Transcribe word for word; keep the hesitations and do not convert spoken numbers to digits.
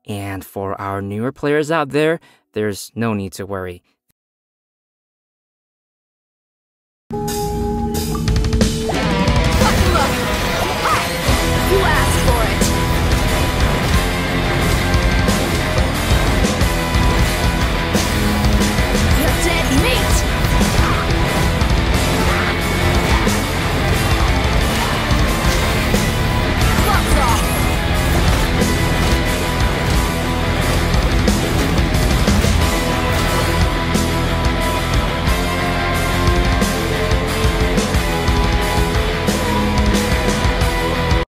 And for our newer players out there, there's no need to worry.